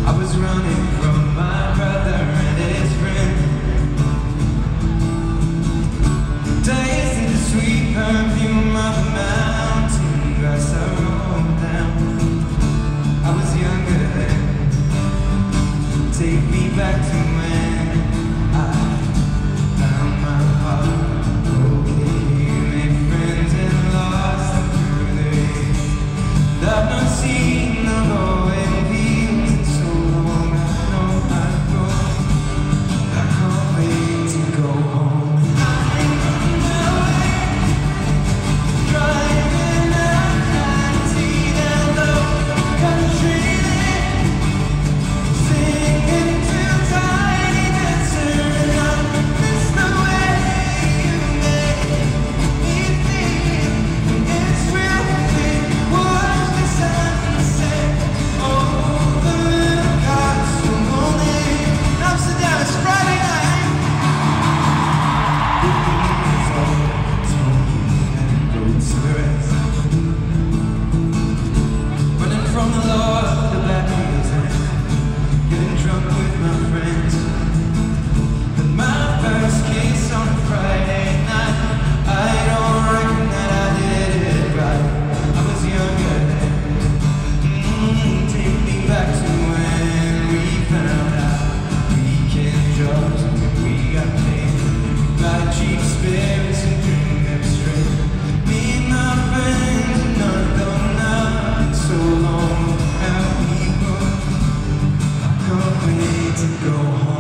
I was running from my brother and his friend, tasting the sweet perfume of the mountain grass I rolled down. I was younger then. Take me back to when I found my heart. Okay, made friends and lost them through the years. I've not seen the glowing fields in so long. I know I've grown. I can't wait to go home. I'm on my way, driving up 19 and low country lane, singing to tiny dancer, and I miss the way you make me feel. It's real big, watch the sunset over the castle morning. Amsterdam is Friday night. It's all smoking and road cigarettes, running from the law, the black wheels, and getting drunk with my friends. But my first kiss on a Friday night, I don't reckon that I did it right. I was younger then. Take me back to when we found out weekend jobs and we got paid. Buy cheap spirits and drink them straight. Me and my friends, another night, so long how we go. I can't wait to go home.